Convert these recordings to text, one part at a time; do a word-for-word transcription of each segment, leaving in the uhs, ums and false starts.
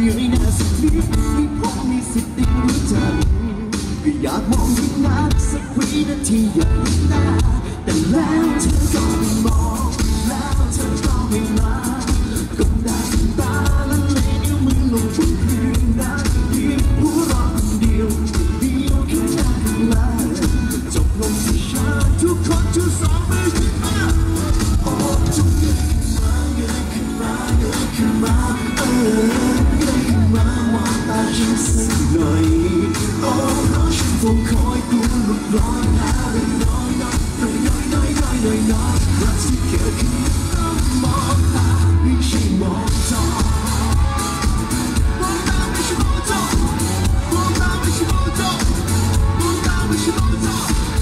ยหน้าสักนิดให้ผมมีสิทธิ์ได้รู้จักก็อยากมองที่หน้าสักวินาทีอย่างน้าแต่แล้วเธอก็ไม่มองแล้วเธอก็ไม่มาก้มหน้าก้มตาและเลยนิ้วมือลงบนพื้นนะเพียงหัวเราะคนเดียวเดียวข้างหน้าข้างหลังจบลงที่ฉันทุกคนชูสองมือขึ้นมาโอ้จงเงยขึ้นมาเงยขึ้นมาเงยขึ้นมาเออเงยขึ้นมามองตาฉันสักหน่อยโอ้เพราะฉันคงคอยกลัวหลุดลอยหาเรื่องน้อยน้อยน้อยน้อยน้อยน้อยน้อยรักที่เกิดขึ้นต้องมองตาไม่ใช่มองจอมองตาไม่ใช่มองจอมองตาไม่ใช่มองจอมองตาไม่ใช่มองจอ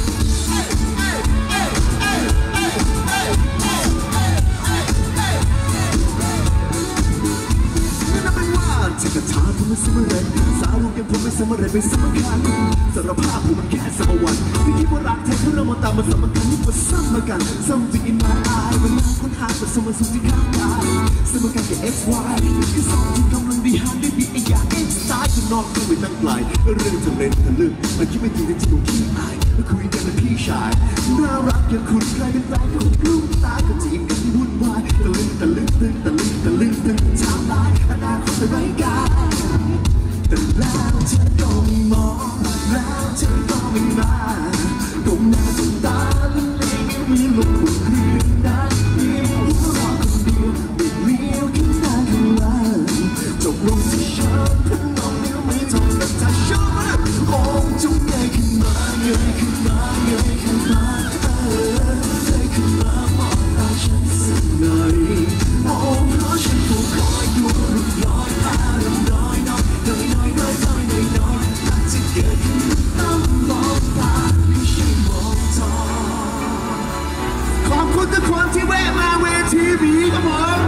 จะกระทาผมไม่สมรัยสารูยังผมไม่สมรัยไม่สำคัญสารภาพผมมันแค่สมวันไม่คิดว่ารักแท้เขาเรามาตามมาสำคัญนี่ว่าซ้ำมากัน something in my eye มันมองค้นหาแต่สมสุขที่ข้างกายสมการแค่ x y คือสองที่กำลังดีหันได้ดีไอ้ยา x ตายจนนอกก็ไม่ตั้งไกลเรื่องจะเล่นทะลึ่งมันคิดไม่ดีแต่จริงของขี้อายมาคุยกันเป็นพี่ชายน่ารักอย่างคุณใครเป็นแฟนของลูกตาก็จีบกันวุ่นวายตะลึงตะลึงตึงตะลึงตะลึงตึงเช้าตายอนาคตจะไร้กาแต่แล้วเธอก็ไม่มองแล้วเธอก็ไม่มาก้มหน้าก้มตาและเลยนิ้วมือลงบนพื้นนะเพียงหัวเราะคนเดียวไม่เลี้ยวข้างหน้าข้างหลังจบลงที่ฉันทั้งน้องนิ้วมือทำกับเธอชอบมากโอ้จงเงยขึ้นมาเงยขึ้นมาเงยขึ้นมาเออเงยขึ้นมามองตาฉันสักหน่อยโอ้เพราะฉันคงคอยดูรูปลอยตาเรื่องน้อยน้อยน้อยน้อยน้อยน้อยน้อยน้อยรักจะเกิดขึ้นต้องมองตาไม่ใช่มองจอขอบคุณทุกคนที่แวะมาเวทีบีครับผม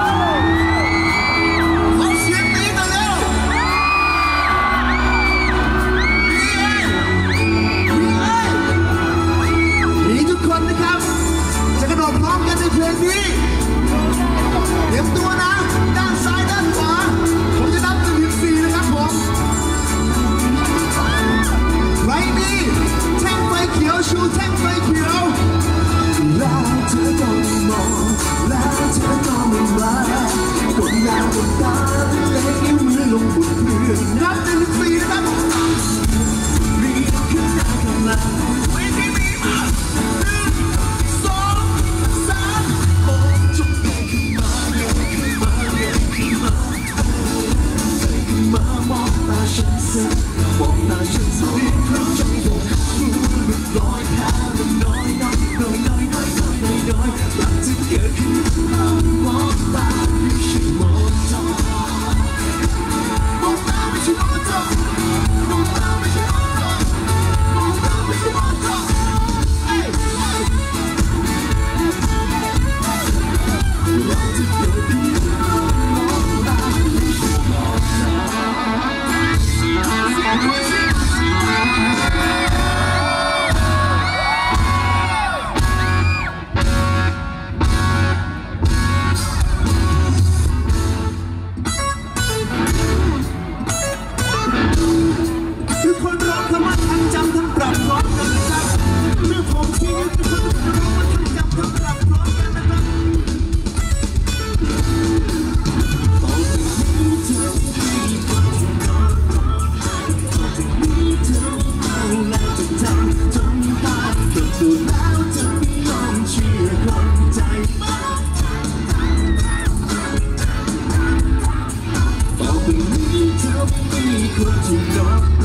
ขอเสียงนี้กันแล้วมีทุกคนนะครับจะกระโดดพร้อมกันในเพลงนี้เตรียมตัวนะด้านซ้ายด้านขวาผมจะนับหนึ่งถึงสี่นะครับผมไรนี่แท่งไฟเขียวชูแท่งไฟเขียวแล้วเธอก็ไม่มองแล้วเธอก็ไม่มาก้มหน้าก้มตาและนิ้วมือลงบนพื้นนับหนึ่งถึงสี่นะครับรีบขึ้นหน้าข้างหลังเวทีนี้มาหนึ่งสองสามโอ้จงเงยขึ้นมาเงยขึ้นมาเงยขึ้นมาเงยขึ้นมามองตาฉันสักมองตาฉันสักนิดเพราะใจโดนมือหลุดลอยแพ้มันน้อยน้อยน้อยน้อยน้อยน้อยน้อยน้อยรักจะเกิดขึ้นต้องมองตาไม่ใช่มองจอมองตาไม่ใช่มองจอมองตาไม่ใช่มองจอมองตาไม่ใช่มองจอเอ้ยรักจะเกิดขึ้นต้องมองตาไม่ใช่มองจอทุกคนร้องคำว่าทั้งจำทั้งปรับพร้อมกันนะครับเรื่องของชีวิตทุกคนร้องว่าทั้งจำทั้งปรับพร้อมกันนะครับต่อไปนี้เธอให้ความสำคัญต่อไปนี้เธอเอาแล้วจะทำจนตายเกิดตัวแล้วจะไม่ยอมเชื่อคนใจต่อไปนี้เธอไม่มีคนที่รอ